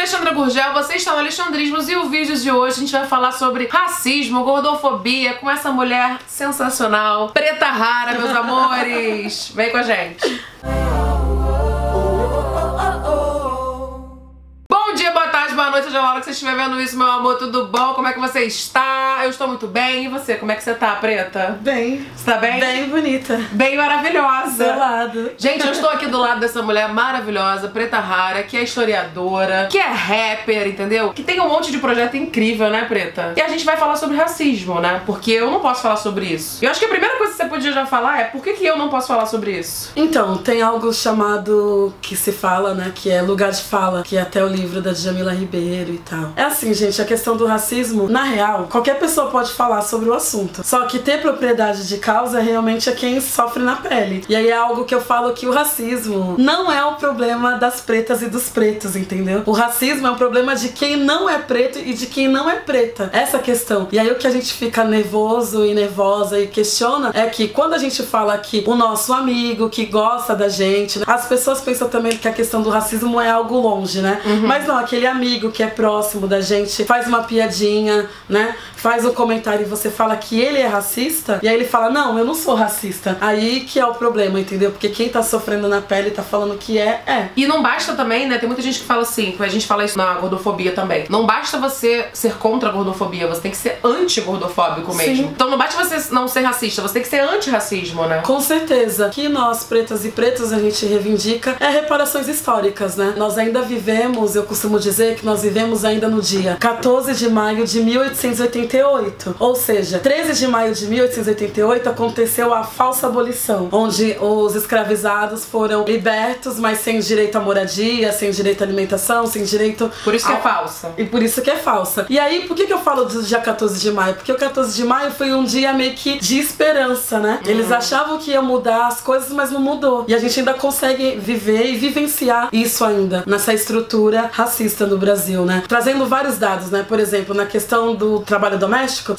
Alexandra Gurgel, você está no Alexandrismos e o vídeo de hoje a gente vai falar sobre racismo, gordofobia com essa mulher sensacional, preta rara, meus amores. Vem com a gente. Bom dia, boa tarde, boa noite, seja lá que você estiver vendo isso, meu amor, tudo bom? Como é que você está? Eu estou muito bem. E você, como é que você tá, preta? Bem. Você tá bem? Bem bonita. Bem maravilhosa. Do lado. Gente, eu estou aqui do lado dessa mulher maravilhosa, preta rara, que é historiadora, que é rapper, entendeu? Que tem um monte de projeto incrível, né, preta? E a gente vai falar sobre racismo, né? Porque eu não posso falar sobre isso. E eu acho que a primeira coisa que você podia já falar é por que eu não posso falar sobre isso? Então, tem algo chamado que se fala, né, que é lugar de fala, que é até o livro da Djamila Ribeiro e tal. É assim, gente, a questão do racismo, na real, qualquer pessoa pode falar sobre o assunto. Só que ter propriedade de causa realmente é quem sofre na pele. E aí é algo que eu falo que o racismo não é o problema das pretas e dos pretos, entendeu? O racismo é um problema de quem não é preto e de quem não é preta. Essa questão. E aí o que a gente fica nervoso e nervosa e questiona é que quando a gente fala que o nosso amigo que gosta da gente, as pessoas pensam também que a questão do racismo é algo longe, né? Mas não, aquele amigo que é próximo da gente faz uma piadinha, né? Faz um comentário e você fala que ele é racista, e aí ele fala, não, eu não sou racista. Aí que é o problema, entendeu? Porque quem tá sofrendo na pele tá falando que é. E não basta também, né? Tem muita gente que fala assim, a gente fala isso na gordofobia também. Não basta você ser contra a gordofobia, você tem que ser anti-gordofóbico mesmo. Sim. Então não basta você não ser racista, você tem que ser anti-racismo, né? Com certeza. Que nós, pretas e pretos, a gente reivindica é reparações históricas, né? Nós ainda vivemos, eu costumo dizer que nós vivemos ainda no dia 14 de maio de 1888. Ou seja, 13 de maio de 1888 aconteceu a falsa abolição, onde os escravizados foram libertos, mas sem direito à moradia, sem direito à alimentação, sem direito... Por isso que é falsa. E por isso que é falsa. E aí, por que eu falo do dia 14 de maio? Porque o 14 de maio foi um dia meio que de esperança, né? Eles achavam que ia mudar as coisas, mas não mudou. E a gente ainda consegue viver e vivenciar isso ainda, nessa estrutura racista no Brasil, né? Trazendo vários dados, né? Por exemplo, na questão do trabalho doméstico,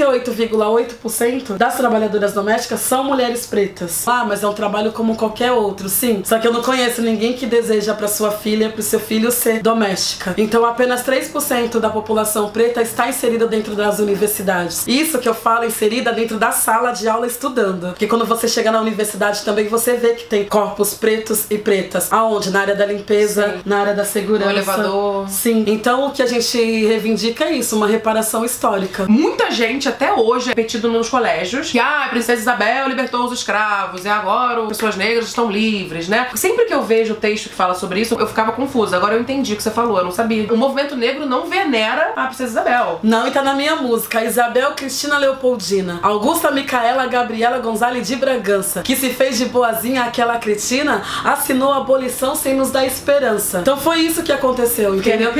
78,8% das trabalhadoras domésticas são mulheres pretas. Ah, mas é um trabalho como qualquer outro, sim. Só que eu não conheço ninguém que deseja pra sua filha, pro seu filho ser doméstica. Então apenas 3% da população preta está inserida dentro das universidades. Isso que eu falo, inserida dentro da sala de aula estudando. Porque quando você chega na universidade também você vê que tem corpos pretos e pretas. Aonde? Na área da limpeza, sim, na área da segurança. No elevador. Sim. Então o que a gente reivindica é isso, uma reparação histórica. Muita gente até hoje é repetido nos colégios que a Princesa Isabel libertou os escravos e agora as pessoas negras estão livres, né? Sempre que eu vejo o texto que fala sobre isso, eu ficava confusa. Agora eu entendi o que você falou, eu não sabia. O movimento negro não venera a Princesa Isabel. Não, e tá na minha música. Isabel Cristina Leopoldina, Augusta Micaela Gabriela Gonzalez de Bragança, que se fez de boazinha aquela cretina, assinou a abolição sem nos dar esperança. Então foi isso que aconteceu, entendeu?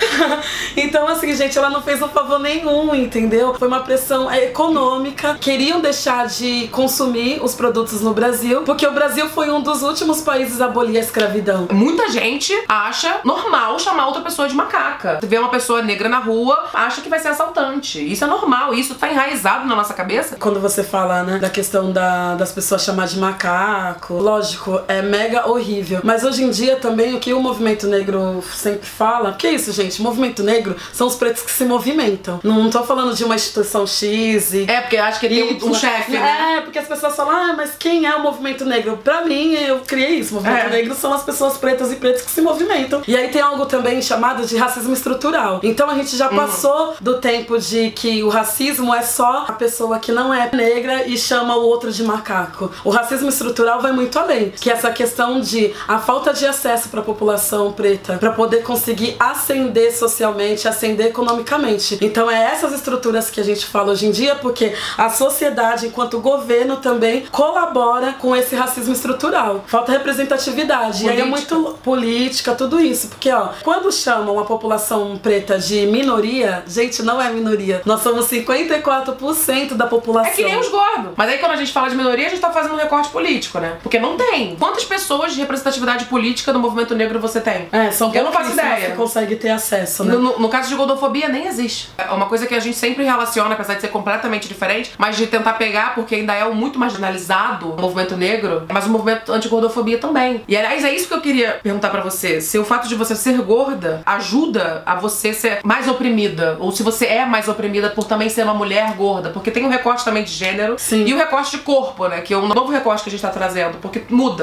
Então assim, gente, ela não fez um favor nenhum, entendeu? Foi uma pressão econômica. Queriam deixar de consumir os produtos no Brasil, porque o Brasil foi um dos últimos países a abolir a escravidão. Muita gente acha normal chamar outra pessoa de macaca. Você vê uma pessoa negra na rua, acha que vai ser assaltante. Isso é normal, isso tá enraizado na nossa cabeça. Quando você fala, né, da questão das pessoas chamar de macaco, lógico, é mega horrível. Mas hoje em dia também o que o movimento negro sempre fala, que é isso, gente? O movimento negro são os pretos que se movimentam. Não tô falando de uma instituição X e... É, porque acho que tem um chefe, né? É, porque as pessoas falam, ah, mas quem é o movimento negro? Pra mim, eu criei isso. O movimento negro são as pessoas pretas e pretos que se movimentam. E aí tem algo também chamado de racismo estrutural. Então a gente já passou do tempo de que o racismo é só a pessoa que não é negra e chama o outro de macaco. O racismo estrutural vai muito além, que é essa questão de a falta de acesso pra população preta, pra poder conseguir ascender socialmente, ascender economicamente. Então é essas estruturas que a gente fala hoje em dia, porque a sociedade, enquanto governo, também colabora com esse racismo estrutural. Falta representatividade. E aí é muito política, tudo isso. Porque, ó, quando chamam a população preta de minoria, gente, não é minoria. Nós somos 54% da população. É que nem os gordos. Mas aí quando a gente fala de minoria, a gente tá fazendo um recorte político, né? Porque não tem. Quantas pessoas de representatividade política do movimento negro você tem? São eu não faço ideia. Que consegue ter acesso, né? No caso de gordofobia, nem existe. É uma coisa que a gente sempre relaciona, apesar de ser completamente diferente, mas de tentar pegar, porque ainda é muito marginalizado o movimento negro, mas o movimento anti-gordofobia também. E aliás, é isso que eu queria perguntar pra você. Se o fato de você ser gorda ajuda a você ser mais oprimida, ou se você é mais oprimida por também ser uma mulher gorda, porque tem um recorte também de gênero. Sim. E o recorte de corpo, né, que é um novo recorte que a gente tá trazendo, porque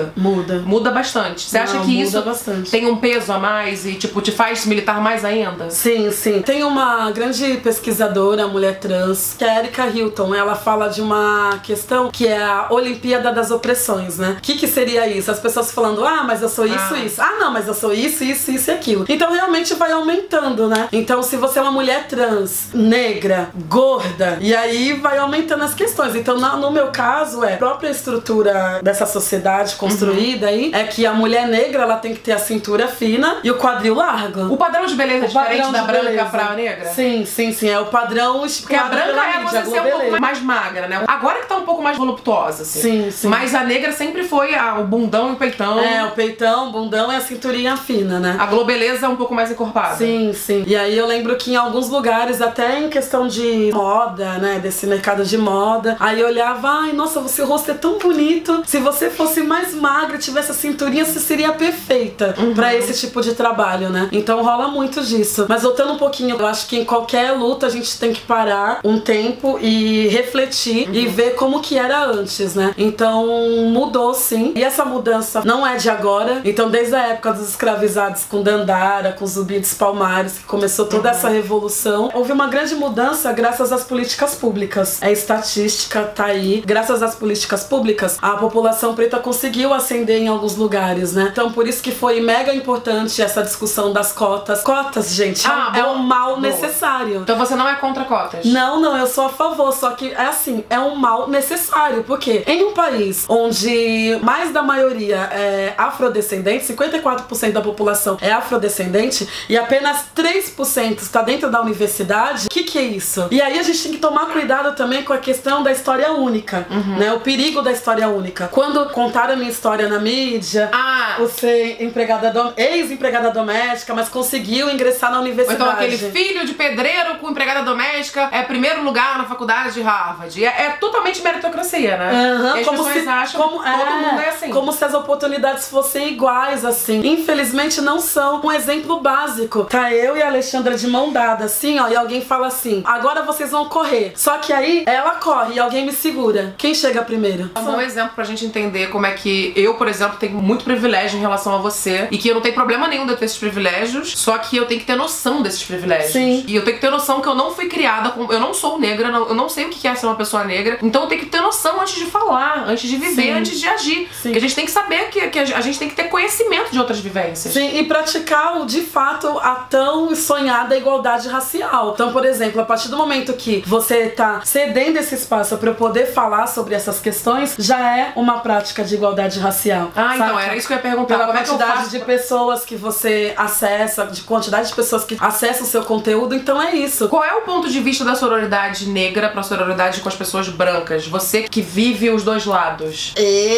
muda bastante. Você acha que isso tem um peso a mais e tipo te faz militar mais ainda? Sim. Tem uma grande pesquisadora, mulher trans, que é a Erika Hilton. Ela fala de uma questão que é a Olimpíada das Opressões, né? O que seria isso? As pessoas falando, mas eu sou isso. Não, mas eu sou isso e aquilo. Então realmente vai aumentando, né? Então se você é uma mulher trans, negra, gorda, e aí vai aumentando as questões. Então no meu caso, a própria estrutura dessa sociedade construída aí, é que a mulher negra, ela tem que ter a cintura fina e o quadril largo. O padrão de beleza é diferente da branca pra negra? Sim. É o padrão. Porque a branca é você ser um pouco mais magra, né? Agora que tá um pouco mais voluptuosa, assim. Sim. Mas a negra sempre foi o bundão e o peitão. O peitão, o bundão e a cinturinha fina, né? A globeleza é um pouco mais encorpada. Sim. E aí eu lembro que em alguns lugares, até em questão de moda, né? Desse mercado de moda, aí eu olhava, nossa, seu rosto é tão bonito. Se você fosse mais magra, tivesse a cinturinha, você seria perfeita pra esse tipo de trabalho, né? Então rola muito disso. Mas voltando um pouquinho, eu acho que em qualquer luta a gente tem que parar um tempo e refletir e ver como que era antes, né? Então mudou sim. E essa mudança não é de agora. Então desde a época dos escravizados com Dandara, com Zumbi dos Palmares, que começou toda essa revolução, houve uma grande mudança graças às políticas públicas. A estatística tá aí. Graças às políticas públicas, a população preta conseguiu ascender em alguns lugares, né? Então por isso que foi mega importante essa discussão das cotas. Cotas, gente, é um mal necessário. Então você não é contra cotas? Não, eu sou a favor, só que é assim, é um mal necessário, porque em um país onde mais da maioria é afrodescendente, 54% da população é afrodescendente e apenas 3% está dentro da universidade, o que é isso? E aí a gente tem que tomar cuidado também com a questão da história única, né? O perigo da história única. Quando contaram a minha história na mídia, você ex-empregada doméstica, mas conseguiu ingressar na universidade. Ou então aquele filho de pedreiro com empregada doméstica é primeiro lugar na faculdade de Harvard. É totalmente meritocracia, né? E as pessoas acham que todo mundo é assim. Como se as oportunidades fossem iguais, assim. Infelizmente não são. Um exemplo básico. Tá eu e a Alexandra de mão dada, assim, ó, e alguém fala assim, agora vocês vão correr. Só que aí ela corre e alguém me segura. Quem chega primeiro? Um bom exemplo pra gente entender como é que eu, por exemplo, tenho muito privilégio em relação a você e que eu não tenho problema nenhum de ter esses privilégios, só que eu tenho que ter noção desses privilégios. Sim. E eu tenho que ter noção que eu não fui criada com... Eu não sou negra, eu não sei o que é ser uma pessoa negra, então eu tenho que ter noção antes de falar, antes de viver, antes de agir. Porque a gente tem que saber que a gente tem que ter conhecimento de outras vivências. Sim, e praticar, de fato, a tão sonhada igualdade racial. Então, por exemplo, a partir do momento que você tá cedendo esse espaço pra eu poder falar sobre essas questões, já é uma prática de igualdade racial. Então, era isso que eu ia perguntar. Pela quantidade de pessoas que você acessa, de quantidade de pessoas que acessam o seu conteúdo, então é isso. Qual é o ponto de vista da sororidade negra pra sororidade com as pessoas brancas? Você que vive os dois lados.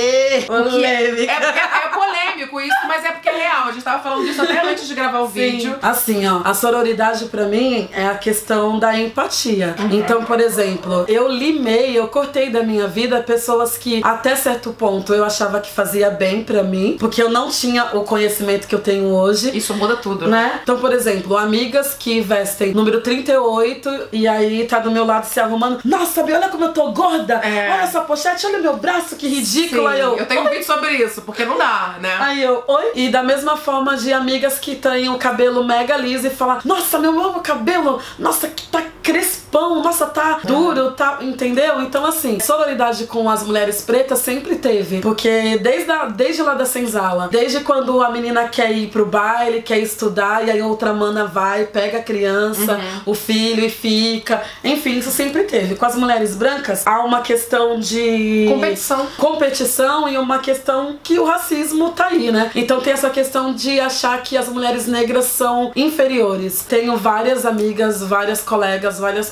Polêmica. É polêmico isso, mas é porque é real. A gente tava falando disso até antes de gravar o vídeo. Assim, ó, a sororidade pra mim é a questão da empatia. Então, por exemplo, eu cortei da minha vida pessoas que até certo ponto eu achava que fazia bem pra mim, porque eu não tinha o conhecimento que eu tenho hoje. Isso muda tudo, né? Então, por exemplo, amigas que vestem número 38 e aí tá do meu lado se arrumando. Nossa, olha como eu tô gorda! Olha essa pochete, olha meu braço, que ridículo! Aí eu tenho um vídeo sobre isso, porque não dá, né? Aí oi? E da mesma forma de amigas que têm o cabelo mega liso e falar, nossa, meu cabelo, nossa, que tá crespão, nossa, tá duro, tá, entendeu? Então assim, sororidade com as mulheres pretas sempre teve, porque desde lá da senzala, desde quando a menina quer ir pro baile, quer estudar, e aí outra mana vai, pega a criança, o filho e fica, enfim, isso sempre teve. Com as mulheres brancas, há uma questão de competição e uma questão que o racismo tá aí, né? Então tem essa questão de achar que as mulheres negras são inferiores. Tenho várias amigas, várias colegas, várias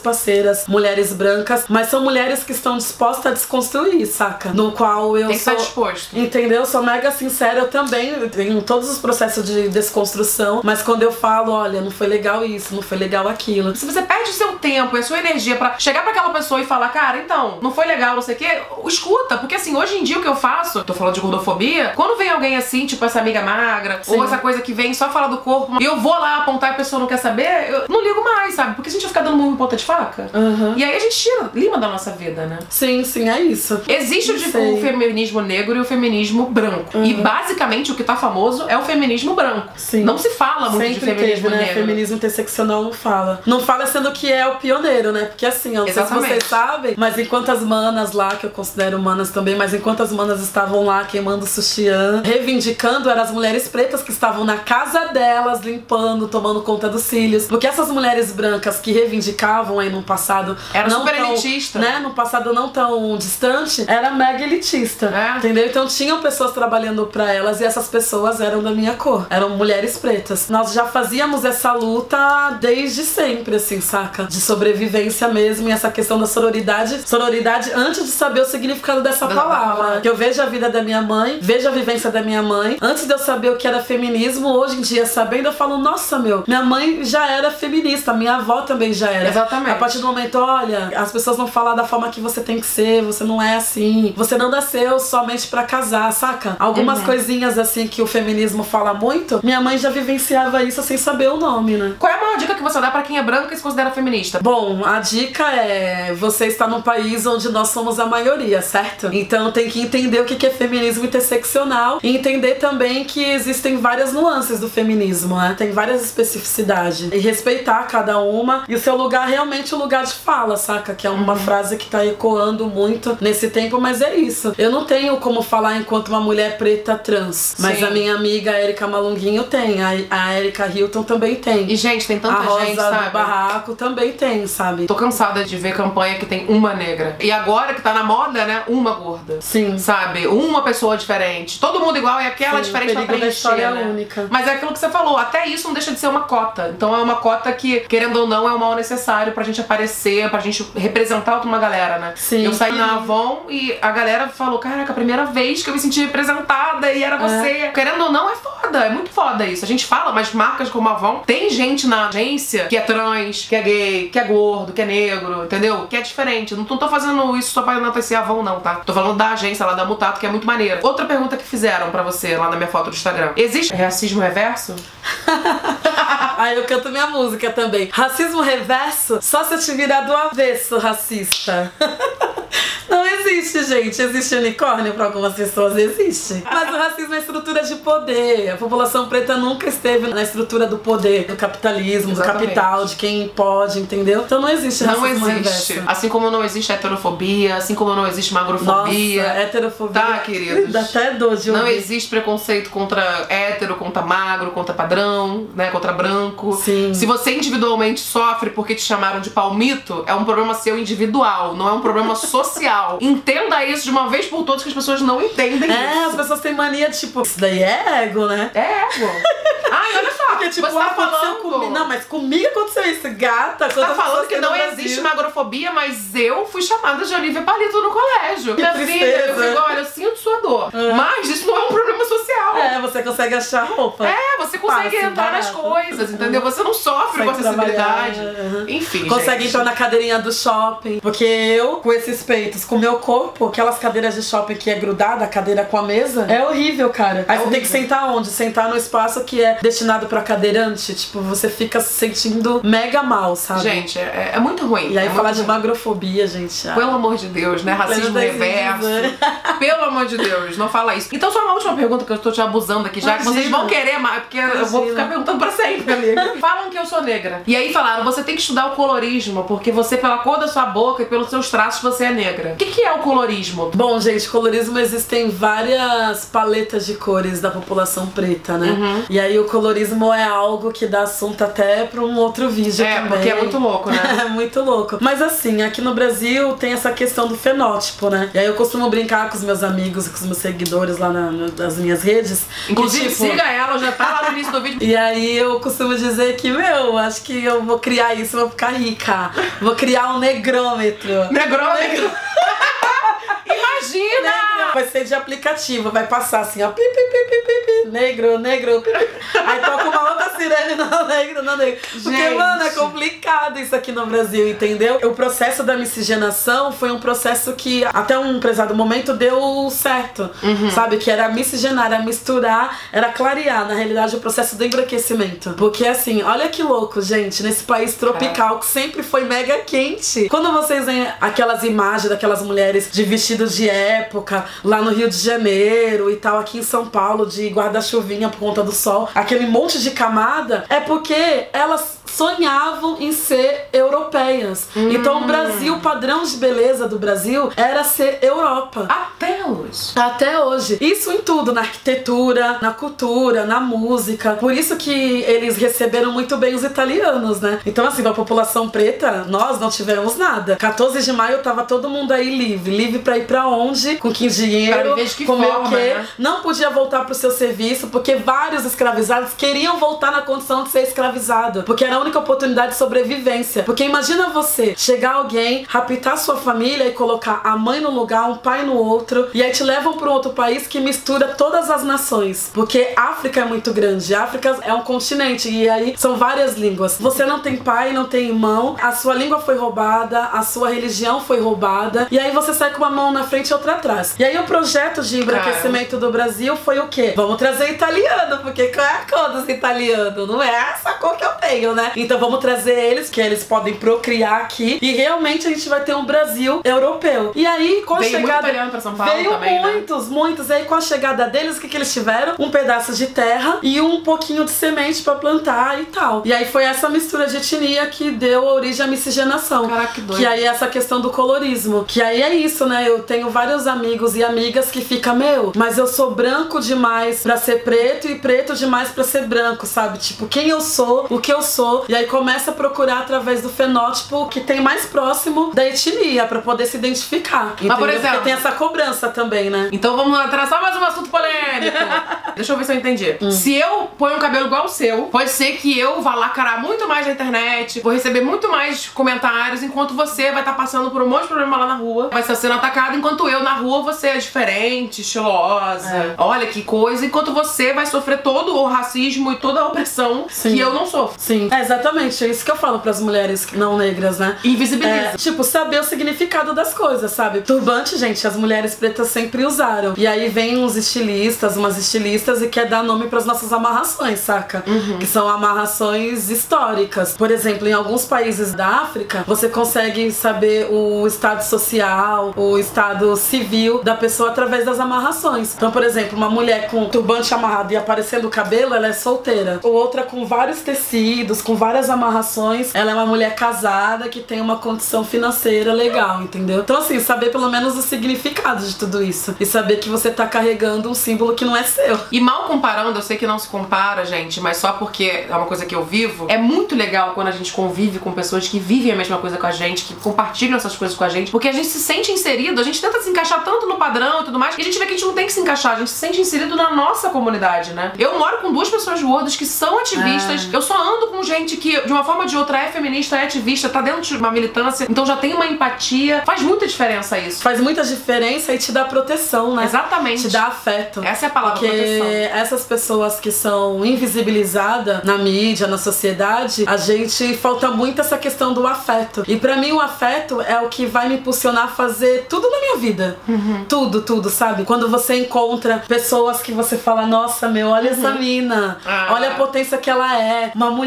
parceiras, mulheres brancas, mas são mulheres que estão dispostas a desconstruir, saca? No qual eu Tem que sou... estar disposto. Entendeu? Eu sou mega sincera, eu também tenho todos os processos de desconstrução, mas quando eu falo, olha, não foi legal isso, não foi legal aquilo. Se você perde o seu tempo e a sua energia pra chegar pra aquela pessoa e falar, cara, então, não foi legal, não sei o quê, escuta, porque assim, hoje em dia o que eu faço, tô falando de gordofobia, quando vem alguém assim, tipo essa amiga magra, ou essa coisa que vem só falar do corpo, e eu vou lá apontar e a pessoa não quer saber, eu não ligo mais, sabe? Porque a gente vai ficar dando murro em ponta de faca. E aí a gente lima da nossa vida, né? Sim, é isso. Existe o feminismo negro e o feminismo branco. E basicamente o que tá famoso é o feminismo branco. Sim. Não se fala muito de feminismo negro. Feminismo interseccional não fala. Não fala sendo que é o pioneiro, né? Porque assim, eu não sei se vocês sabem, mas enquanto as manas lá, que eu considero manas também, mas enquanto as manas estavam lá queimando sutiã, reivindicando, eram as mulheres pretas que estavam na casa delas, limpando, tomando conta dos cílios. Porque essas mulheres brancas que reivindicavam aí no passado... Era super elitista. Né? No passado não tão distante, era mega elitista. Entendeu? Então tinham pessoas trabalhando pra elas e essas pessoas eram da minha cor. Eram mulheres pretas. Nós já fazíamos essa luta desde sempre, assim, saca? De sobrevivência mesmo, e essa questão da sororidade. Sororidade antes de saber o significado dessa palavra. Que eu vejo a vida da minha mãe, vejo a vivência da minha mãe. Antes de eu saber o que era feminismo, hoje em dia, sabendo, eu falo, nossa, meu, minha mãe já era feminista, minha avó também já era. Exatamente. A partir do momento, olha, as pessoas vão falar da forma que você tem que ser, você não é assim, você não nasceu somente pra casar, saca? Algumas coisinhas assim que o feminismo fala muito, minha mãe já vivenciava isso sem saber o nome, né? Qual é a maior dica que você dá pra quem é branca e se considera feminista? Bom, a dica é, você está num país onde nós somos a maioria, certo? Então tem que entender o que é feminismo interseccional e entender também que existem várias nuances do feminismo, né? Tem várias especificidades. E respeitar cada uma e o seu lugar realmente o lugar de fala, saca? Que é uma frase que tá ecoando muito nesse tempo, mas é isso. Eu não tenho como falar enquanto uma mulher preta trans, mas a minha amiga Erika Malunguinho tem, a Erika Hilton também tem. E gente, tem tanta gente, sabe? A Rosa sabe? do Barraco também tem, sabe? Tô cansada de ver campanha que tem uma negra. E agora que tá na moda, né? Uma gorda. Sim. Sabe? Uma pessoa diferente. Todo mundo igual e aquela diferente pra preencher, história né? única. Mas é aquilo que você falou, até isso não deixa de ser uma cota. Então é uma cota que, querendo ou não, é um mal necessário pra gente aparecer, pra gente representar uma galera, né? Sim. Eu saí na Avon e a galera falou, caraca, a primeira vez que eu me senti representada e era você. Querendo ou não, é foda, é muito foda isso. A gente fala, mas marcas como a Avon, tem gente na agência que é trans, que é gay, que é gordo, que é negro, entendeu? Que é diferente. Não tô fazendo isso só pra enaltecer a Avon, não, tá? Tô falando da agência lá da Mutato, que é muito maneira. Outra pergunta que fizeram pra você lá na minha foto do Instagram. Existe racismo reverso? Aí eu canto minha música também. Racismo reverso, só se eu te virar do avesso, racista. Não existe, gente. Existe unicórnio pra algumas pessoas, existe. Mas o racismo é estrutura de poder. A população preta nunca esteve na estrutura do poder, do capitalismo, do capital, de quem pode, entendeu? Então não existe racismo reverso. Assim como não existe heterofobia, assim como não existe magrofobia. Nossa, heterofobia. Tá, queridos? Dá até dor de ouvir. Não existe preconceito contra hétero, contra magro, contra padrão, né? Contra branco. Sim. Se você individualmente sofre porque te chamaram de palmito, é um problema seu individual, não é um problema social. Entenda isso de uma vez por todas, que as pessoas não entendem isso. As pessoas têm mania de tipo, isso daí é ego, né? É ego. Ai, olha só, porque, tipo, você tá falando... Não, mas comigo aconteceu isso, gata. Você tá falando que não existe magrofobia, mas eu fui chamada de Olivia Palito no colégio. Minha filha, eu fico, olha, eu sinto sua dor. Mas isso não é um problema social. Você consegue achar roupa. Você consegue entrar nas coisas, entendeu? Você não sofre com acessibilidade. Enfim, consegue entrar na cadeirinha do shopping. Porque eu, com esses peitos, com o meu corpo, aquelas cadeiras de shopping que é grudada, a cadeira com a mesa, é horrível, cara. Aí você tem que sentar onde? Sentar no espaço que é destinado pra cadeirante. Tipo, você fica se sentindo mega mal, sabe? Gente, é muito ruim. E aí falar de magrofobia, gente. Pelo amor de Deus, né? Racismo reverso. Pelo amor de Deus, não fala isso. Então, só uma última pergunta que eu tô te abusando aqui já, que vocês vão querer mais, porque eu vou ficar perguntando pra sempre, amiga. Falam que eu sou negra. E aí falaram, você tem que estudar o colorismo, porque você, pela cor da sua boca e pelos seus traços, você é negra. O que é o colorismo? Bom, gente, colorismo existem várias paletas de cores da população preta, né? E aí o colorismo é algo que dá assunto até pra um outro vídeo também. Porque é muito louco, né? É muito louco. Mas assim, aqui no Brasil tem essa questão do fenótipo, né? E aí eu costumo brincar com os meus amigos e com os meus seguidores lá nas minhas redes. Inclusive, que, tipo, siga ela, já tá lá no início do vídeo. E aí eu costumo dizer que, meu, acho que eu vou criar isso, vou ficar rica. Vou criar um negrômetro. Negrômetro? Imagina! Vai ser de aplicativo, vai passar assim, ó, pi, pi, pi, pi, pi, pi, negro, negro, pi, pi. Aí toca uma outra sirene, não negro, não negro. Porque, Gente, mano, é complicado isso aqui no Brasil, entendeu? O processo da miscigenação foi um processo que até um prezado momento deu certo, sabe? Que era miscigenar, era misturar, era clarear, na realidade, o processo do embranquecimento. Porque assim, olha que louco, gente, nesse país tropical que sempre foi mega quente. Quando vocês veem aquelas imagens daquelas mulheres de vestidos de época, lá no Rio de Janeiro e tal, aqui em São Paulo, de guarda-chuvinha por conta do sol, aquele monte de camada, é porque elas sonhavam em ser europeias. Então o Brasil, o padrão de beleza do Brasil era ser Europa. Até hoje. Até hoje. Isso em tudo, na arquitetura, na cultura, na música. Por isso que eles receberam muito bem os italianos, né? Então assim, da população preta, nós não tivemos nada. 14 de maio tava todo mundo aí livre. Livre pra ir pra onde? Com que dinheiro? Comer o quê? Né? Não podia voltar pro seu serviço, porque vários escravizados queriam voltar na condição de ser escravizado. Porque era a única oportunidade de sobrevivência. Porque imagina você chegar alguém, raptar sua família e colocar a mãe no lugar, um pai no outro, e aí te levam para um outro país que mistura todas as nações. Porque África é muito grande, África é um continente e aí são várias línguas. Você não tem pai, não tem irmão, a sua língua foi roubada, a sua religião foi roubada, e aí você sai com uma mão na frente e outra atrás. E aí o projeto de embranquecimento do Brasil foi o quê? Vamos trazer italiano, porque qual é a cor dos italianos? Não é essa cor que eu tenho, né? Então vamos trazer eles, que eles podem procriar aqui, e realmente a gente vai ter um Brasil europeu. E aí, com a chegada... Veio muito italiano pra São Paulo veio também, muitos, né? Muitos. E aí, com a chegada deles, o que eles tiveram? Um pedaço de terra e um pouquinho de semente pra plantar e tal. E aí foi essa mistura de etnia que deu origem à miscigenação. Caraca, que doido. Que aí é essa questão do colorismo. Que aí é isso, né? Eu tenho vários amigos e amigas que ficam, meu, mas eu sou branco demais pra ser preto e preto demais pra ser branco, sabe? Tipo, quem eu sou, o que eu sou. E aí começa a procurar através do fenótipo que tem mais próximo da etnia, pra poder se identificar. Mas, por exemplo, porque tem essa cobrança também, né? Então vamos traçar mais um assunto polêmico. Deixa eu ver se eu entendi. Se eu ponho um cabelo igual o seu, pode ser que eu vá lacrar muito mais na internet, vou receber muito mais comentários, enquanto você vai estar passando por um monte de problema lá na rua, vai estar sendo atacado, enquanto eu na rua você é diferente, estilosa, olha que coisa, enquanto você vai sofrer todo o racismo e toda a opressão que eu não sofro. Sim, é exatamente isso que eu falo pras mulheres não negras, né? Invisibiliza. Tipo, saber o significado das coisas, sabe? Turbante, gente, as mulheres pretas sempre usaram. E aí vem uns estilistas, umas estilistas e quer dar nome pras nossas amarrações, saca? Que são amarrações históricas. Por exemplo, em alguns países da África, você consegue saber o estado social, o estado civil da pessoa através das amarrações. Então, por exemplo, uma mulher com turbante amarrado e aparecendo o cabelo, ela é solteira. Ou outra com vários tecidos, com várias amarrações, ela é uma mulher casada que tem uma condição financeira legal, entendeu? Então, assim, saber pelo menos o significado de tudo isso. E saber que você tá carregando um símbolo que não é seu. E mal comparando, eu sei que não se compara, gente, mas só porque é uma coisa que eu vivo, é muito legal quando a gente convive com pessoas que vivem a mesma coisa com a gente, que compartilham essas coisas com a gente, porque a gente se sente inserido, a gente tenta se encaixar tanto no padrão e tudo mais, e a gente vê que a gente não tem que se encaixar, a gente se sente inserido na nossa comunidade, né? Eu moro com duas pessoas gordas que são ativistas, eu só ando com gente que, de uma forma ou de outra, é feminista, é ativista, tá dentro de uma militância, então já tem uma empatia, faz muita diferença isso. Faz muita diferença e te dá proteção, né? Exatamente. Te dá afeto. Essa é a palavra, porque proteção. Essas pessoas que são invisibilizadas na mídia, na sociedade, a gente falta muito essa questão do afeto. E pra mim o afeto é o que vai me impulsionar a fazer tudo na minha vida. Tudo, tudo, sabe? Quando você encontra pessoas que você fala, nossa, meu, olha essa mina, olha a potência que ela é, uma mulher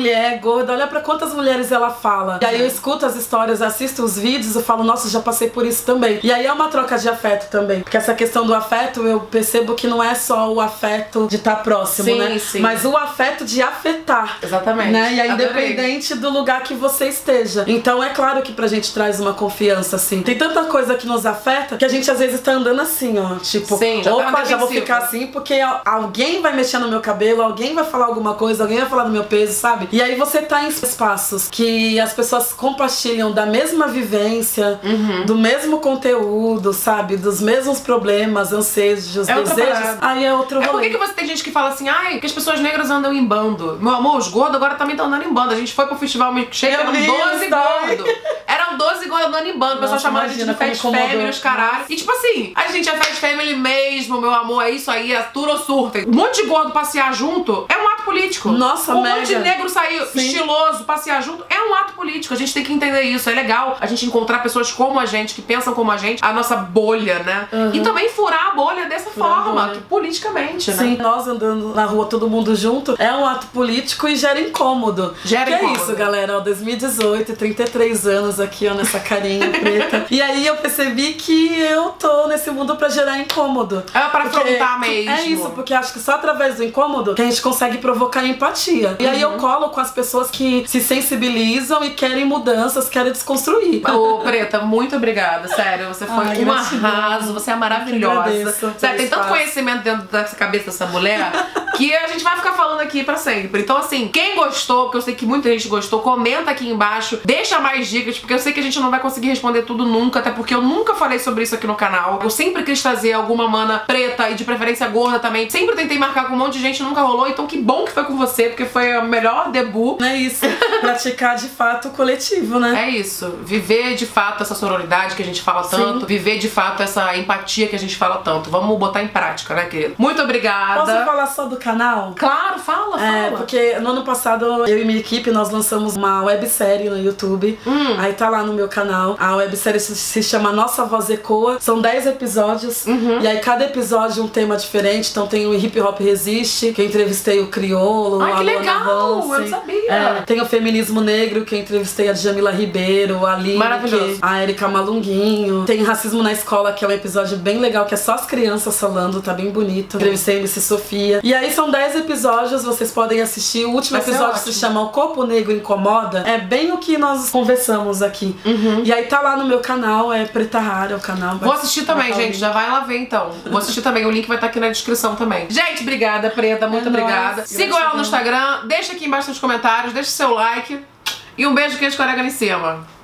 gorda, olha pra quantas mulheres ela fala. E aí eu escuto as histórias, assisto os vídeos, eu falo, nossa, já passei por isso também. E aí é uma troca de afeto também. Porque essa questão do afeto, eu percebo que não é só o afeto de estar próximo, sim, né? Sim. Mas o afeto de afetar. Exatamente. Né? E aí, independente do lugar que você esteja. Então é claro que pra gente traz uma confiança, assim. Tem tanta coisa que nos afeta que a gente às vezes tá andando assim, ó. Tipo, sim, opa, já vou ficar assim porque alguém vai mexer no meu cabelo, alguém vai falar alguma coisa, alguém vai falar do meu peso, sabe? E aí você tá em espaços que as pessoas compartilham da mesma vivência, do mesmo conteúdo, sabe? Dos mesmos problemas, anseios, desejos. Aí é outro rolê. Por que você tem gente que fala assim, ai, que as pessoas negras andam em bando? Meu amor, os gordos agora também estão andando em bando. A gente foi pro festival Milkshake, eram 12 gordos. Eram 12 gordos andando em bando. O pessoal chamando a gente de Fat Family, os caralho. E tipo assim, a gente é Fat Family mesmo, meu amor, é isso aí, é tudo ou surta. Um monte de gordo passear junto é um ato político. Nossa, um monte de negro sair estiloso, passear junto, é um ato político. A gente tem que entender isso. É legal a gente encontrar pessoas como a gente, que pensam como a gente, a nossa bolha, né? E também furar a bolha dessa forma, que, politicamente, né? Sim, nós andando na rua, todo mundo junto, é um ato político e gera incômodo. Gera incômodo. É isso, galera, ó, 2018, 33 anos aqui, ó, nessa carinha preta. E aí eu percebi que eu tô nesse mundo pra gerar incômodo. É pra afrontar mesmo. É isso, porque acho que só através do incômodo que a gente consegue provocar empatia. E aí eu colo com as pessoas que se sensibilizam e querem mudanças, querem desconstruir. Ô, Preta, muito obrigada, sério. Você foi um arraso, você é maravilhosa. Sério, tem tanto conhecimento dentro da cabeça dessa mulher que a gente vai ficar falando aqui pra sempre. Então, assim, quem gostou, porque eu sei que muita gente gostou, comenta aqui embaixo, deixa mais dicas, porque eu sei que a gente não vai conseguir responder tudo nunca, até porque eu nunca falei sobre isso aqui no canal. Eu sempre quis trazer alguma mana preta e de preferência gorda também. Sempre tentei marcar com um monte de gente, nunca rolou. Então que bom que foi com você, porque foi o melhor debut. É isso, praticar de fato o coletivo, né? É isso, viver de fato essa sororidade que a gente fala tanto, viver de fato essa empatia que a gente fala tanto. Vamos botar em prática, né, querida? Muito obrigada. Posso falar só do canal? Claro, fala. Porque no ano passado eu e minha equipe nós lançamos uma websérie no YouTube. Aí tá lá no meu canal. A websérie se chama Nossa Voz Ecoa. São 10 episódios. E aí cada episódio um tema diferente. Então tem o Hip Hop Resiste, que eu entrevistei o Criolo. Ai, que legal! Eu não sabia. Tem o Feminismo Negro, que eu entrevistei a Djamila Ribeiro, a Link, a Erika Malunguinho. Tem Racismo na Escola, que é um episódio bem legal, que é só as crianças falando, tá bem bonito. Entrevistei a MC Sofia. E aí são 10 episódios, vocês podem assistir. O último episódio se chama O Corpo Negro Incomoda. É bem o que nós conversamos aqui. E aí tá lá no meu canal, é Preta Rara, o canal. Vou assistir também, gente. Já vai lá ver então. Vou assistir também. O link vai estar aqui na descrição também. Gente, obrigada, Preta. Muito obrigada. Sigam ela no Instagram. Deixa aqui embaixo nos comentários. Deixa seu like. E um beijo, queijo com orégano em cima.